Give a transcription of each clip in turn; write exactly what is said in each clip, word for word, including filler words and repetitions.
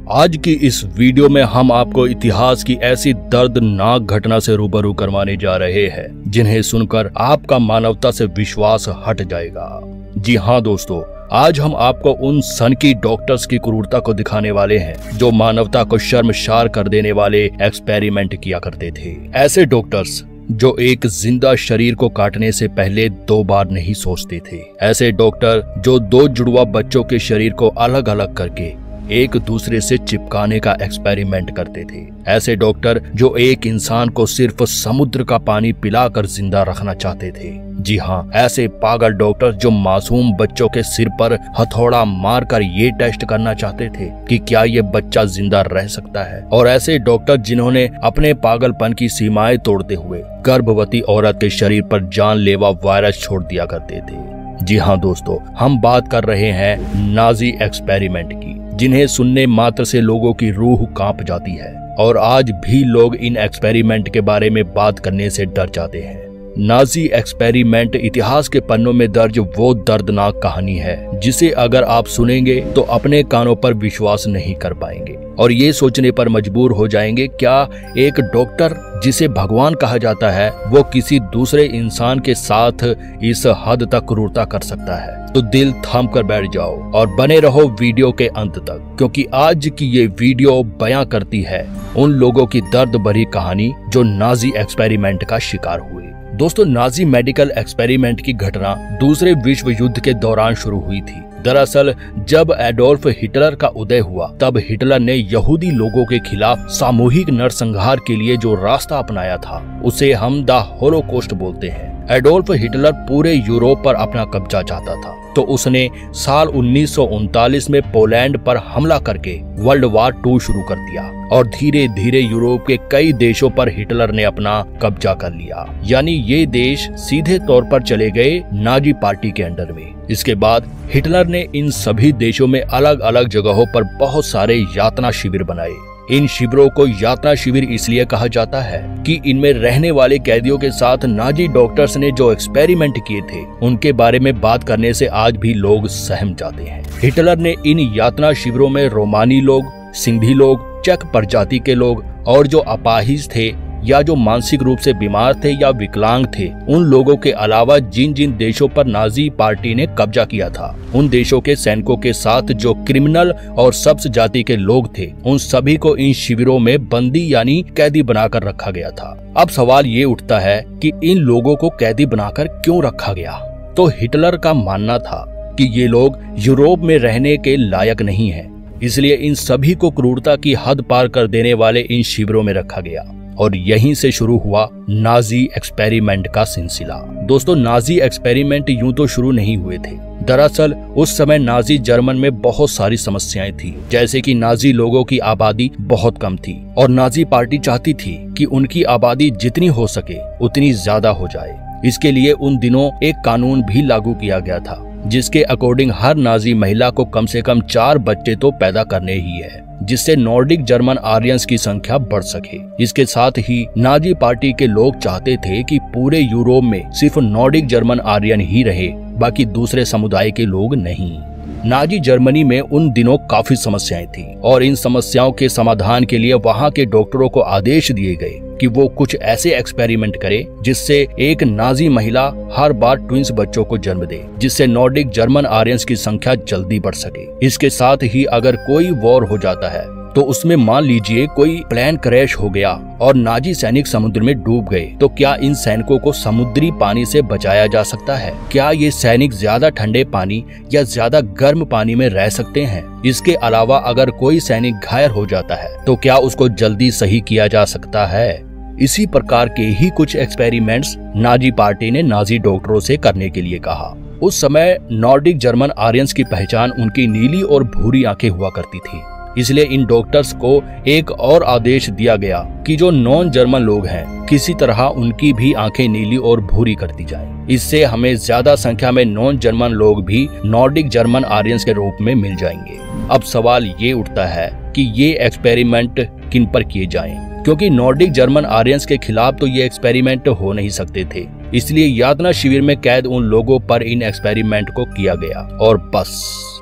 आज की इस वीडियो में हम आपको इतिहास की ऐसी दर्दनाक घटना से रूबरू करवाने जा रहे हैं जिन्हें सुनकर आपका मानवता से विश्वास हट जाएगा। जी हाँ दोस्तों, आज हम आपको उन सनकी डॉक्टर्स की क्रूरता को दिखाने वाले हैं जो मानवता को शर्मसार कर देने वाले एक्सपेरिमेंट किया करते थे। ऐसे डॉक्टर्स जो एक जिंदा शरीर को काटने से पहले दो बार नहीं सोचते थे। ऐसे डॉक्टर जो दो जुड़वा बच्चों के शरीर को अलग अलग करके एक दूसरे से चिपकाने का एक्सपेरिमेंट करते थे। ऐसे डॉक्टर जो एक इंसान को सिर्फ समुद्र का पानी पिलाकर जिंदा रखना चाहते थे। जी हाँ, ऐसे पागल डॉक्टर जो मासूम बच्चों के सिर पर हथौड़ा मारकर ये टेस्ट करना चाहते थे कि क्या ये बच्चा जिंदा रह सकता है। और ऐसे डॉक्टर जिन्होंने अपने पागलपन की सीमाएं तोड़ते हुए गर्भवती औरत के शरीर पर जानलेवा वायरस छोड़ दिया करते थे। जी हाँ दोस्तों, हम बात कर रहे हैं नाजी एक्सपेरिमेंट की, जिन्हें सुनने मात्र से लोगों की रूह कांप जाती है और आज भी लोग इन एक्सपेरिमेंट के बारे में बात करने से डर जाते हैं। नाजी एक्सपेरिमेंट इतिहास के पन्नों में दर्ज वो दर्दनाक कहानी है जिसे अगर आप सुनेंगे तो अपने कानों पर विश्वास नहीं कर पाएंगे और ये सोचने पर मजबूर हो जाएंगे, क्या एक डॉक्टर जिसे भगवान कहा जाता है वो किसी दूसरे इंसान के साथ इस हद तक क्रूरता कर सकता है। तो दिल थाम कर बैठ जाओ और बने रहो वीडियो के अंत तक, क्योंकि आज की ये वीडियो बयां करती है उन लोगों की दर्द भरी कहानी जो नाजी एक्सपेरिमेंट का शिकार हुए। दोस्तों, नाजी मेडिकल एक्सपेरिमेंट की घटना दूसरे विश्व युद्ध के दौरान शुरू हुई थी। दरअसल जब एडोल्फ हिटलर का उदय हुआ तब हिटलर ने यहूदी लोगों के खिलाफ सामूहिक नरसंहार के लिए जो रास्ता अपनाया था उसे हम द होलोकॉस्ट बोलते हैं। एडोल्फ हिटलर पूरे यूरोप पर अपना कब्जा चाहता था, तो उसने साल उन्नीस सौ उनतालीस में पोलैंड पर हमला करके वर्ल्ड वार टू शुरू कर दिया और धीरे धीरे यूरोप के कई देशों पर हिटलर ने अपना कब्जा कर लिया। यानी ये देश सीधे तौर पर चले गए नाजी पार्टी के अंडर में। इसके बाद हिटलर ने इन सभी देशों में अलग अलग जगहों पर बहुत सारे यातना शिविर बनाए। इन शिविरों को यातना शिविर इसलिए कहा जाता है कि इनमें रहने वाले कैदियों के साथ नाजी डॉक्टर्स ने जो एक्सपेरिमेंट किए थे उनके बारे में बात करने से आज भी लोग सहम जाते हैं। हिटलर ने इन यातना शिविरों में रोमानी लोग, सिंधी लोग, चेक प्रजाति के लोग और जो अपाहिज थे या जो मानसिक रूप से बीमार थे या विकलांग थे, उन लोगों के अलावा जिन जिन देशों पर नाजी पार्टी ने कब्जा किया था उन देशों के सैनिकों के साथ जो क्रिमिनल और सब्ज जाति के लोग थे उन सभी को इन शिविरों में बंदी यानी कैदी बनाकर रखा गया था। अब सवाल ये उठता है कि इन लोगों को कैदी बनाकर क्यों रखा गया। तो हिटलर का मानना था कि ये लोग यूरोप में रहने के लायक नहीं है, इसलिए इन सभी को क्रूरता की हद पार कर देने वाले इन शिविरों में रखा गया और यहीं से शुरू हुआ नाजी एक्सपेरिमेंट का सिलसिला। दोस्तों, नाजी एक्सपेरिमेंट यूं तो शुरू नहीं हुए थे। दरअसल उस समय नाजी जर्मन में बहुत सारी समस्याएं थी, जैसे कि नाजी लोगों की आबादी बहुत कम थी और नाजी पार्टी चाहती थी कि उनकी आबादी जितनी हो सके उतनी ज्यादा हो जाए। इसके लिए उन दिनों एक कानून भी लागू किया गया था जिसके अकॉर्डिंग हर नाजी महिला को कम से कम चार बच्चे तो पैदा करने ही है, जिससे नॉर्डिक जर्मन आर्यंस की संख्या बढ़ सके। इसके साथ ही नाजी पार्टी के लोग चाहते थे कि पूरे यूरोप में सिर्फ नॉर्डिक जर्मन आर्यन ही रहे, बाकी दूसरे समुदाय के लोग नहीं। नाजी जर्मनी में उन दिनों काफी समस्याएं थी और इन समस्याओं के समाधान के लिए वहां के डॉक्टरों को आदेश दिए गए कि वो कुछ ऐसे एक्सपेरिमेंट करे जिससे एक नाजी महिला हर बार ट्विंस बच्चों को जन्म दे, जिससे नॉर्डिक जर्मन आर्यंस की संख्या जल्दी बढ़ सके। इसके साथ ही अगर कोई वॉर हो जाता है तो उसमें मान लीजिए कोई प्लेन क्रैश हो गया और नाजी सैनिक समुद्र में डूब गए, तो क्या इन सैनिकों को समुद्री पानी से बचाया जा सकता है? क्या ये सैनिक ज्यादा ठंडे पानी या ज्यादा गर्म पानी में रह सकते हैं? इसके अलावा अगर कोई सैनिक घायल हो जाता है तो क्या उसको जल्दी सही किया जा सकता है? इसी प्रकार के ही कुछ एक्सपेरिमेंट्स नाजी पार्टी ने नाजी डॉक्टरों से करने के लिए कहा। उस समय नॉर्डिक जर्मन आर्यंस की पहचान उनकी नीली और भूरी आंखें हुआ करती थी, इसलिए इन डॉक्टर्स को एक और आदेश दिया गया कि जो नॉन जर्मन लोग हैं किसी तरह उनकी भी आंखें नीली और भूरी कर दी जाएं। इससे हमें ज्यादा संख्या में नॉन जर्मन लोग भी नॉर्डिक जर्मन आर्यंस के रूप में मिल जाएंगे। अब सवाल ये उठता है कि ये एक्सपेरिमेंट किन पर किए जाएं, क्योंकि नॉर्डिक जर्मन आर्यंस के खिलाफ तो ये एक्सपेरिमेंट हो नहीं सकते थे, इसलिए यातना शिविर में कैद उन लोगों पर इन एक्सपेरिमेंट को किया गया और बस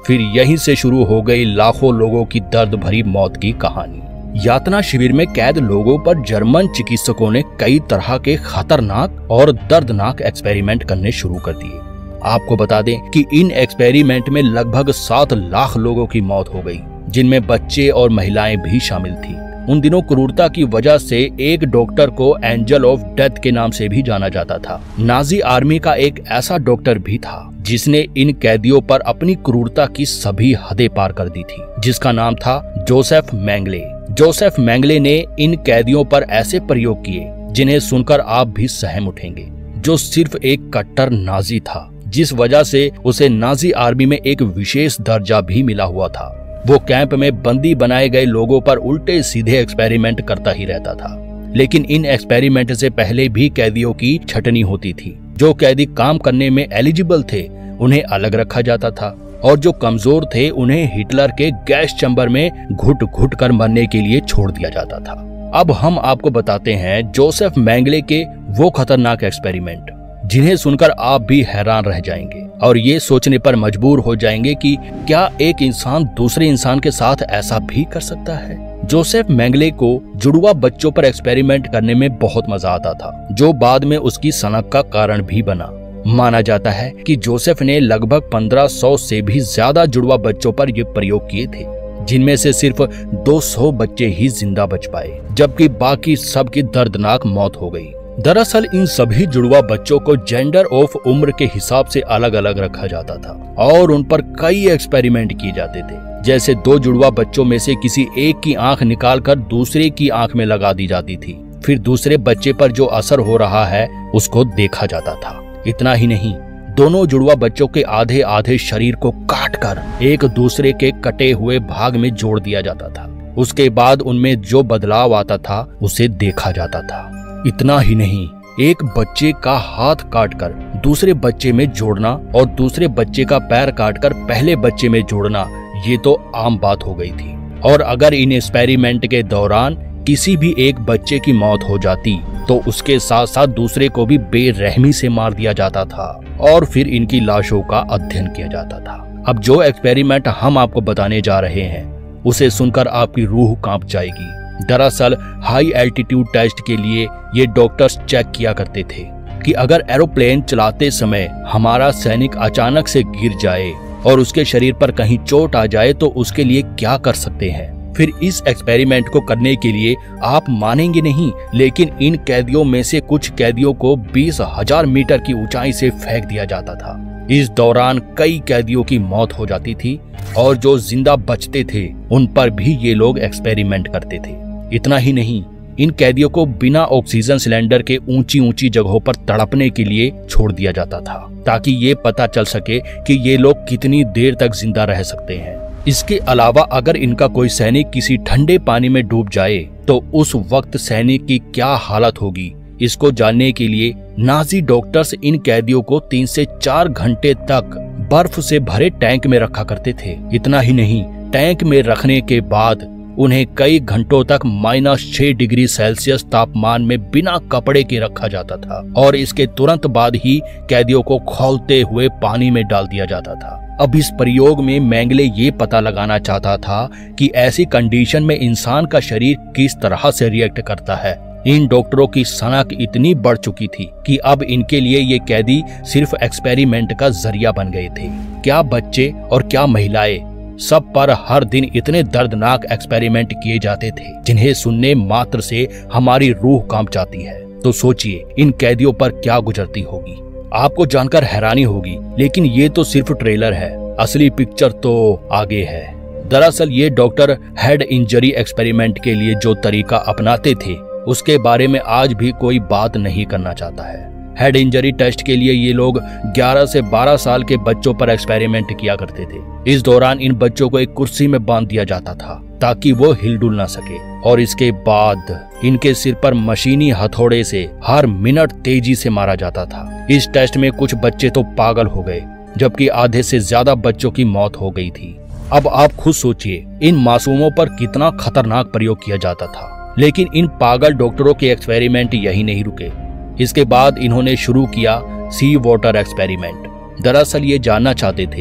फिर यहीं से शुरू हो गई लाखों लोगों की दर्द भरी मौत की कहानी। यातना शिविर में कैद लोगों पर जर्मन चिकित्सकों ने कई तरह के खतरनाक और दर्दनाक एक्सपेरिमेंट करने शुरू कर दिए। आपको बता दें कि इन एक्सपेरिमेंट में लगभग सात लाख लोगों की मौत हो गई, जिनमें बच्चे और महिलाएं भी शामिल थी। उन दिनों क्रूरता की वजह से एक डॉक्टर को एंजल ऑफ डेथ के नाम से भी जाना जाता था। नाजी आर्मी का एक ऐसा डॉक्टर भी था जिसने इन कैदियों पर अपनी क्रूरता की सभी हदें पार कर दी थी, जिसका नाम था जोसेफ मेंगले। जोसेफ मेंगले ने इन कैदियों पर ऐसे प्रयोग किए जिन्हें सुनकर आप भी सहम उठेंगे। जो सिर्फ एक कट्टर नाजी था, जिस वजह से उसे नाजी आर्मी में एक विशेष दर्जा भी मिला हुआ था। वो कैंप में बंदी बनाए गए लोगों पर उल्टे सीधे एक्सपेरिमेंट करता ही रहता था। लेकिन इन एक्सपेरिमेंट से पहले भी कैदियों की छटनी होती थी। जो कैदी काम करने में एलिजिबल थे उन्हें अलग रखा जाता था, और जो कमजोर थे उन्हें हिटलर के गैस चैम्बर में घुट घुट कर मरने के लिए छोड़ दिया जाता था। अब हम आपको बताते हैं जोसेफ मेंगले के वो खतरनाक एक्सपेरिमेंट जिन्हें सुनकर आप भी हैरान रह जाएंगे और ये सोचने पर मजबूर हो जाएंगे कि क्या एक इंसान दूसरे इंसान के साथ ऐसा भी कर सकता है। जोसेफ मेंगले को जुड़वा बच्चों पर एक्सपेरिमेंट करने में बहुत मजा आता था, जो बाद में उसकी सनक का कारण भी बना। माना जाता है कि जोसेफ ने लगभग पंद्रह सौ से भी ज्यादा जुड़वा बच्चों पर ये प्रयोग किए थे, जिनमें से सिर्फ दो सौ बच्चे ही जिंदा बच पाए, जबकि बाकी सबकी दर्दनाक मौत हो गई। दरअसल इन सभी जुड़वा बच्चों को जेंडर ऑफ उम्र के हिसाब से अलग अलग रखा जाता था और उन पर कई एक्सपेरिमेंट किए जाते थे। जैसे दो जुड़वा बच्चों में से किसी एक की आंख निकालकर दूसरे की आंख में लगा दी जाती थी, फिर दूसरे बच्चे पर जो असर हो रहा है उसको देखा जाता था। इतना ही नहीं, दोनों जुड़वा बच्चों के आधे आधे शरीर को काट कर एक दूसरे के कटे हुए भाग में जोड़ दिया जाता था। उसके बाद उनमें जो बदलाव आता था उसे देखा जाता था। इतना ही नहीं, एक बच्चे का हाथ काटकर दूसरे बच्चे में जोड़ना और दूसरे बच्चे का पैर काटकर पहले बच्चे में जोड़ना, ये तो आम बात हो गई थी। और अगर इन एक्सपेरिमेंट के दौरान किसी भी एक बच्चे की मौत हो जाती तो उसके साथ साथ दूसरे को भी बेरहमी से मार दिया जाता था और फिर इनकी लाशों का अध्ययन किया जाता था। अब जो एक्सपेरिमेंट हम आपको बताने जा रहे हैं उसे सुनकर आपकी रूह कांप जाएगी। दरअसल हाई एल्टीट्यूड टेस्ट के लिए ये डॉक्टर्स चेक किया करते थे कि अगर एरोप्लेन चलाते समय हमारा सैनिक अचानक से गिर जाए और उसके शरीर पर कहीं चोट आ जाए तो उसके लिए क्या कर सकते हैं। फिर इस एक्सपेरिमेंट को करने के लिए आप मानेंगे नहीं, लेकिन इन कैदियों में से कुछ कैदियों को बीस हजार मीटर की ऊंचाई से फेंक दिया जाता था। इस दौरान कई कैदियों की मौत हो जाती थी और जो जिंदा बचते थे उन पर भी ये लोग एक्सपेरिमेंट करते थे। इतना ही नहीं, इन कैदियों को बिना ऑक्सीजन सिलेंडर के ऊंची ऊंची जगहों पर तड़पने के लिए छोड़ दिया जाता था ताकि ये पता चल सके कि ये लोग कितनी देर तक जिंदा रह सकते हैं। इसके अलावा अगर इनका कोई सैनिक किसी ठंडे पानी में डूब जाए तो उस वक्त सैनिक की क्या हालत होगी, इसको जानने के लिए नाजी डॉक्टर्स इन कैदियों को तीन से चार घंटे तक बर्फ से भरे टैंक में रखा करते थे। इतना ही नहीं, टैंक में रखने के बाद उन्हें कई घंटों तक माइनस छह डिग्री सेल्सियस तापमान में बिना कपड़े के रखा जाता था और इसके तुरंत बाद ही कैदियों को खौलते हुए पानी में डाल दिया जाता था। अब इस प्रयोग में मेंगले ये पता लगाना चाहता था कि ऐसी कंडीशन में इंसान का शरीर किस तरह से रिएक्ट करता है। इन डॉक्टरों की सनक इतनी बढ़ चुकी थी कि अब इनके लिए ये कैदी सिर्फ एक्सपेरिमेंट का जरिया बन गए थे। क्या बच्चे और क्या महिलाएं, सब पर हर दिन इतने दर्दनाक एक्सपेरिमेंट किए जाते थे जिन्हें सुनने मात्र से हमारी रूह कांप जाती है। तो सोचिए इन कैदियों पर क्या गुजरती होगी। आपको जानकर हैरानी होगी, लेकिन ये तो सिर्फ ट्रेलर है, असली पिक्चर तो आगे है। दरअसल ये डॉक्टर हेड इंजरी एक्सपेरिमेंट के लिए जो तरीका अपनाते थे उसके बारे में आज भी कोई बात नहीं करना चाहता है। हेड इंजरी टेस्ट के लिए ये लोग ग्यारह से बारह साल के बच्चों पर एक्सपेरिमेंट किया करते थे। इस दौरान इन बच्चों को एक कुर्सी में बांध दिया जाता था ताकि वो हिलडुल ना सके और इसके बाद इनके सिर पर मशीनी हथौड़े से हर मिनट तेजी से मारा जाता था। इस टेस्ट में कुछ बच्चे तो पागल हो गए, जबकि आधे से ज्यादा बच्चों की मौत हो गई थी। अब आप खुद सोचिए इन मासूमों पर कितना खतरनाक प्रयोग किया जाता था। लेकिन इन पागल डॉक्टरों के एक्सपेरिमेंट यही नहीं रुके। इसके बाद इन्होंने शुरू किया सी वाटर एक्सपेरिमेंट। दरअसल ये जानना चाहते थे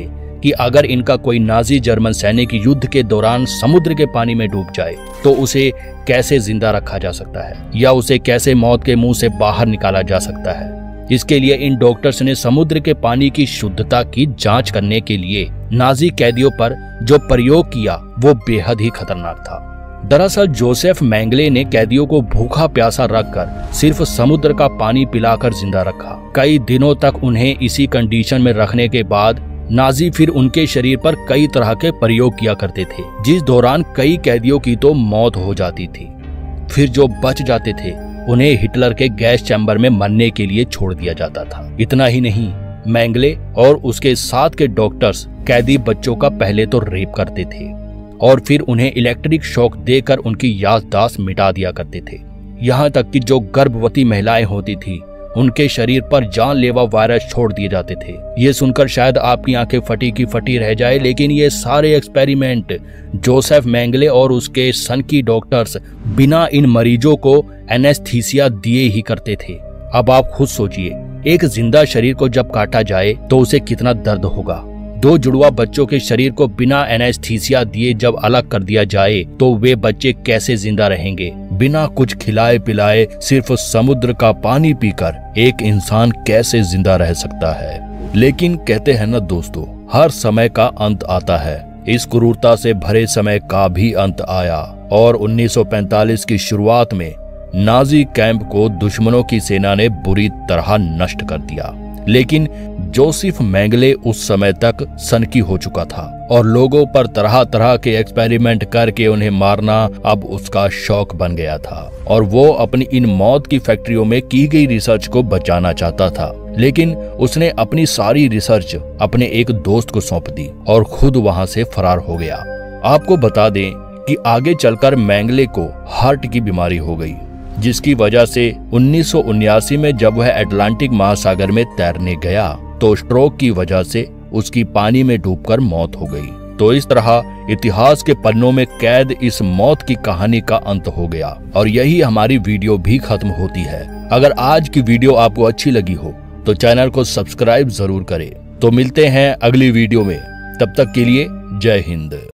कि अगर इनका कोई नाजी जर्मन सैनिक युद्ध के दौरान समुद्र के पानी में डूब जाए तो उसे कैसे जिंदा रखा जा सकता है या उसे कैसे मौत के मुंह से बाहर निकाला जा सकता है। इसके लिए इन डॉक्टर्स ने समुद्र के पानी की शुद्धता की जांच करने के लिए नाजी कैदियों पर जो प्रयोग किया वो बेहद ही खतरनाक था। दरअसल जोसेफ मेंगले ने कैदियों को भूखा प्यासा रखकर सिर्फ समुद्र का पानी पिलाकर जिंदा रखा। कई दिनों तक उन्हें इसी कंडीशन में रखने के बाद नाजी फिर उनके शरीर पर कई तरह के प्रयोग किया करते थे, जिस दौरान कई कैदियों की तो मौत हो जाती थी। फिर जो बच जाते थे उन्हें हिटलर के गैस चैम्बर में मरने के लिए छोड़ दिया जाता था। इतना ही नहीं, मेंगले और उसके साथ के डॉक्टर्स कैदी बच्चों का पहले तो रेप करते थे और फिर उन्हें इलेक्ट्रिक शॉक देकर उनकी याददाश्त मिटा दिया करते थे। यहाँ तक कि जो गर्भवती महिलाएं होती थी उनके शरीर पर जानलेवा वायरस छोड़ दिए जाते थे। ये सुनकर शायद आपकी आंखें फटी की फटी रह जाए, लेकिन ये सारे एक्सपेरिमेंट जोसेफ मेंगले और उसके सनकी डॉक्टर्स बिना इन मरीजों को एनेस्थीसिया दिए ही करते थे। अब आप खुद सोचिए, एक जिंदा शरीर को जब काटा जाए तो उसे कितना दर्द होगा। दो जुड़वा बच्चों के शरीर को बिना एनेस्थीसिया दिए जब अलग कर दिया जाए तो वे बच्चे कैसे जिंदा रहेंगे। बिना कुछ खिलाए पिलाए सिर्फ समुद्र का पानी पीकर एक इंसान कैसे जिंदा रह सकता है। लेकिन कहते हैं ना दोस्तों, हर समय का अंत आता है। इस क्रूरता से भरे समय का भी अंत आया और उन्नीस सौ पैंतालीस की शुरुआत में नाजी कैंप को दुश्मनों की सेना ने बुरी तरह नष्ट कर दिया। लेकिन जोसेफ मेंगले उस समय तक सनकी हो चुका था और लोगों पर तरह तरह के एक्सपेरिमेंट करके उन्हें मारना अब उसका शौक बन गया था और वो अपनी इन मौत की फैक्ट्रियों में की गई रिसर्च को बचाना चाहता था। लेकिन उसने अपनी सारी रिसर्च अपने एक दोस्त को सौंप दी और खुद वहां से फरार हो गया। आपको बता दें कि आगे चलकर मेंगले को हार्ट की बीमारी हो गई, जिसकी वजह से उन्नीस सौ उन्यासी में जब वह अटलांटिक महासागर में तैरने गया तो स्ट्रोक की वजह से उसकी पानी में डूबकर मौत हो गई। तो इस तरह इतिहास के पन्नों में कैद इस मौत की कहानी का अंत हो गया और यही हमारी वीडियो भी खत्म होती है। अगर आज की वीडियो आपको अच्छी लगी हो तो चैनल को सब्सक्राइब जरूर करें। तो मिलते हैं अगली वीडियो में, तब तक के लिए जय हिंद।